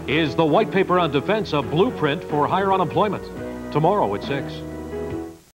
Is the white paper on defense a blueprint for higher unemployment? Tomorrow at 6.